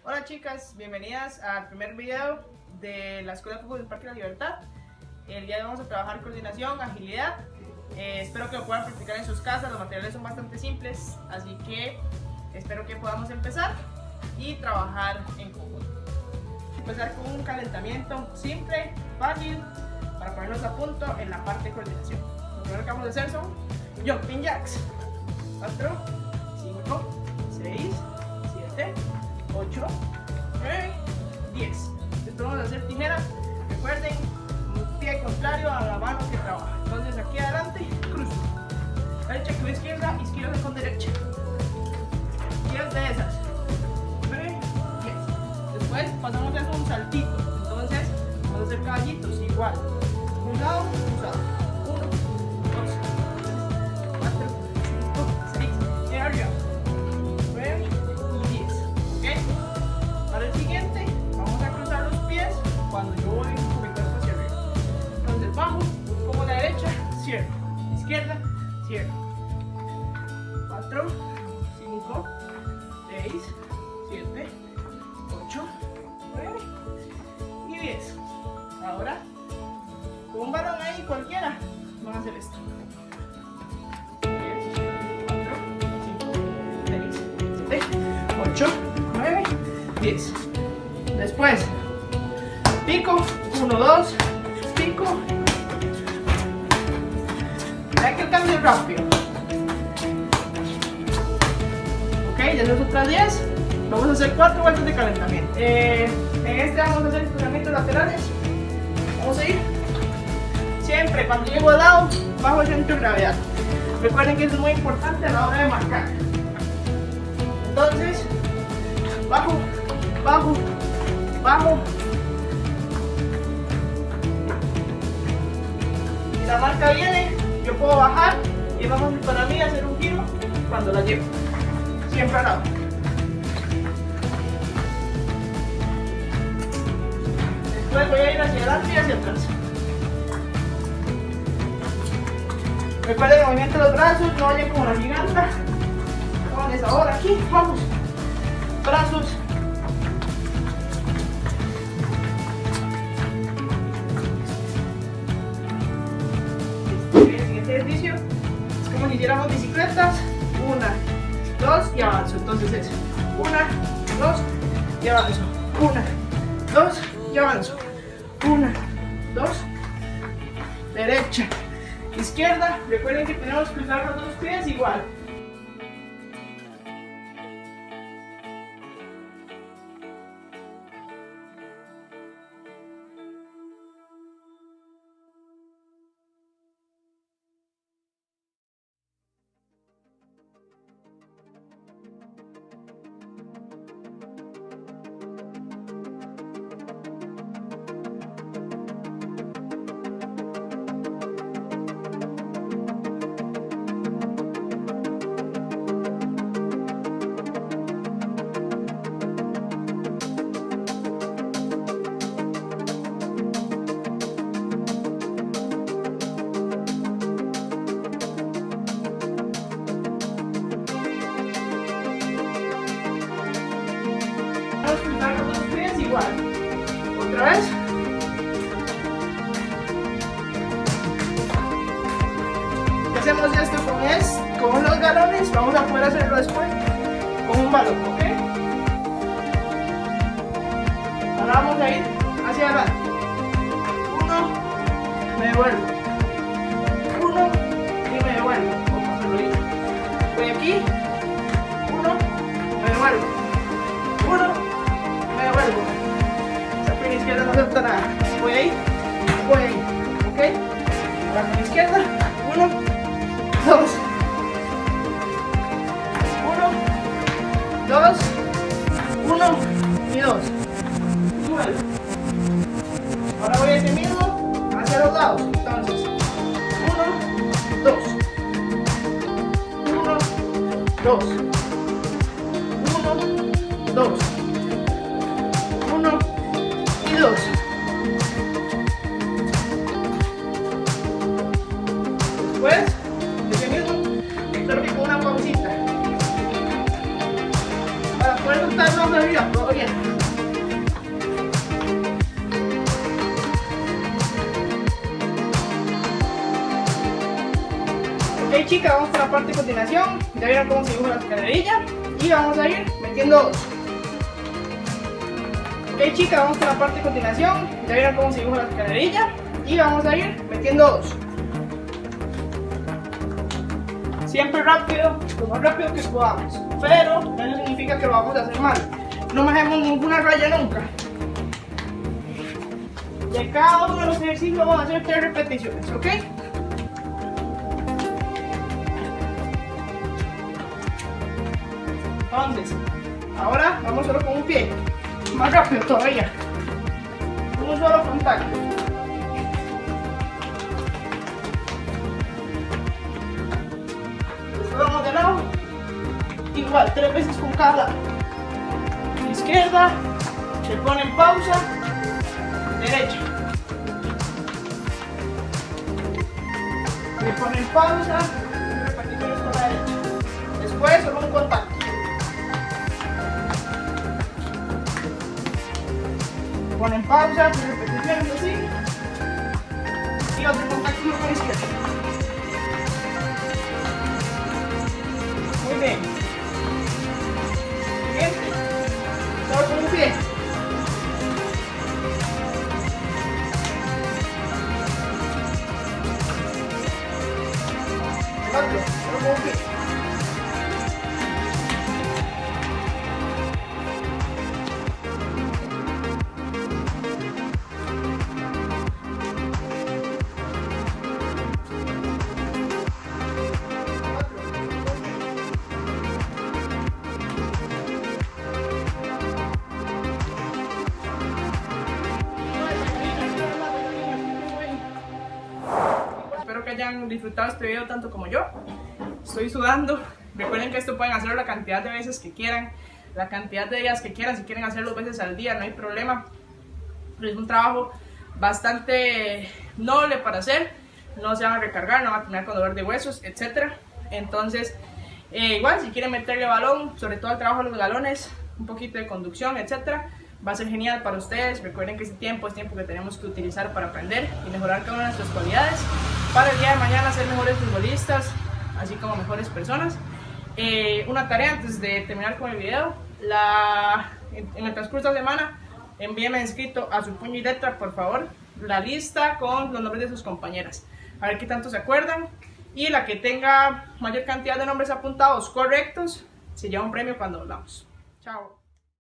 Hola chicas, bienvenidas al primer video de la Escuela de Fútbol del Parque de la Libertad. El día de hoy vamos a trabajar coordinación, agilidad. Espero que lo puedan practicar en sus casas, los materiales son bastante simples, así que espero que podamos empezar y trabajar en conjunto. Empezar con un calentamiento simple, fácil, para ponernos a punto en la parte de coordinación. Lo primero que vamos a hacer son jumping jacks. 4, 5, 6, 7, 8, 9, 10. Después vamos a hacer tijera. Recuerden, un pie contrario a la mano que trabaja. Entonces aquí adelante, cruzo. Derecha con izquierda, izquierda con derecha. 10 de esas. 9, 10. Después pasamos a hacer un saltito. Entonces vamos a hacer caballitos igual. Un lado, cruzado. 1, 2, 3, 4, 5, 6. Y arriba. 9 y 10. ¿Ok? Para el siguiente, vamos a cruzar los pies cuando yo voy con mi cuerpo hacia arriba. Entonces vamos, como la derecha, cierro. Izquierda, cierro. 4, 5, 6, 7, 8, 9 y 10. Ahora, con un balón ahí cualquiera, vamos a hacer esto. 10, 4, 5, 6, 7, 8, 9, 10. Después, pico, 1, 2, pico. Vean que el cambio es rápido. Ok, ya son otras 10. Vamos a hacer 4 vueltas de calentamiento. En este vamos a hacer entrenamientos laterales. Vamos a ir siempre cuando llego al lado, bajo el centro de gravedad. Recuerden que eso es muy importante a la hora de marcar. Entonces, bajo, bajo, bajo. Si la marca viene, yo puedo bajar y vamos para mí a hacer un giro cuando la llevo. Siempre al lado. Después voy a ir hacia adelante y hacia atrás. Recuerden el movimiento de los brazos, no vayan como la giganta. Pones ahora aquí, vamos. Brazos. El siguiente ejercicio es como si hiciéramos bicicletas. 1, 2 y avanzo. Entonces es 1, 2 y avanzo. 1, 2 y avanzo. 1, 2, derecha, izquierda. Recuerden que tenemos que cruzar los dos pies igual. Cruzar los dos pies igual. Otra vez. Si hacemos esto con los galones, vamos a poder hacerlo después con un balón, ¿ok? Ahora vamos a ir hacia adelante. 1, me devuelvo. 1 y me devuelvo. Como se lo digo. Voy aquí. 1, me devuelvo. 1, me devuelvo. Esa pierna izquierda no acepta nada. Voy ahí, ¿ok? Ahora con la izquierda. 1, 2, 1, 2, 1 y 2. Vuelvo. Ahora voy a ese mismo hacia los lados. Entonces, 1, 2, 1, 2, 1, 2, 1 y 2. Después, ese mismo, pero con una pausita. Para poder soltar más la vida, todo bien. Ok chicas, vamos con la parte de continuación. Ya vieron cómo se dibuja la escalerilla y vamos a ir metiendo dos. Ok chicas, vamos con la parte de continuación. Ya vieron cómo se dibuja la escalerilla y vamos a ir metiendo dos. Siempre rápido, lo más rápido que podamos, pero no significa que lo vamos a hacer mal. No bajemos ninguna raya nunca. De cada uno de los ejercicios vamos a hacer 3 repeticiones, ¿ok? Entonces, ahora vamos solo con un pie, más rápido todavía, un solo contacto. Después vamos de lado, igual 3 veces con cada lado. Izquierda, se pone en pausa, derecha, se pone en pausa, repeticiones con la derecha. Después solo un contacto. Pone en pausa, repeticiones así. Y otro contacto con la izquierda. Muy bien. Siguiente. Solo con un pie. El otro, solo con un pie. Espero que hayan disfrutado este video tanto como yo. Estoy sudando. Recuerden que esto pueden hacerlo la cantidad de veces que quieran, la cantidad de días que quieran. Si quieren hacerlo 2 veces al día, no hay problema. Pero es un trabajo bastante noble para hacer. No se van a recargar, no van a terminar con dolor de huesos, etc. Entonces, igual si quieren meterle balón, sobre todo al trabajo de los galones, un poquito de conducción, etc., va a ser genial para ustedes. Recuerden que ese tiempo es tiempo que tenemos que utilizar para aprender y mejorar cada una de nuestras cualidades para el día de mañana ser mejores futbolistas, así como mejores personas. Una tarea antes de terminar con el video: en el transcurso de la semana envíenme escrito a su puño y letra, por favor, la lista con los nombres de sus compañeras, a ver qué tanto se acuerdan, y la que tenga mayor cantidad de nombres apuntados correctos se lleva un premio cuando volvamos. Chao.